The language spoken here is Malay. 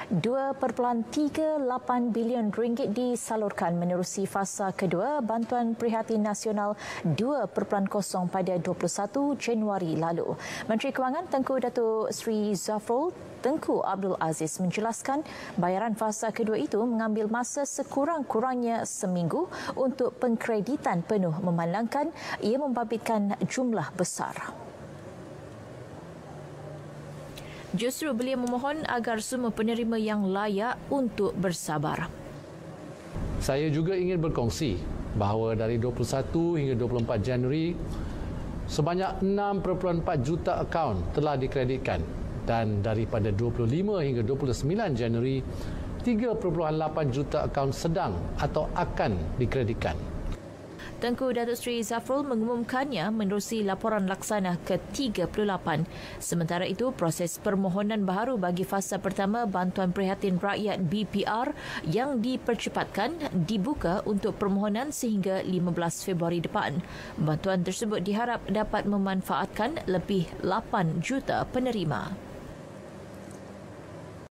RM2.38 bilion disalurkan menerusi fasa kedua Bantuan Prihatin Nasional 2.0 pada 21 Januari lalu. Menteri Kewangan Tengku Datuk Seri Zafrul Tengku Abdul Aziz menjelaskan bayaran fasa kedua itu mengambil masa sekurang-kurangnya seminggu untuk pengkreditan penuh memandangkan ia membabitkan jumlah besar. Justru beliau memohon agar semua penerima yang layak untuk bersabar. Saya juga ingin berkongsi bahawa dari 21 hingga 24 Januari, sebanyak 6.4 juta akaun telah dikreditkan dan daripada 25 hingga 29 Januari, 3.8 juta akaun sedang atau akan dikreditkan. Tengku Datuk Seri Zafrul mengumumkannya menerusi laporan laksana ke-38. Sementara itu, proses permohonan baharu bagi fasa pertama Bantuan Prihatin Rakyat BPR yang dipercepatkan dibuka untuk permohonan sehingga 15 Februari depan. Bantuan tersebut diharap dapat memanfaatkan lebih 8 juta penerima.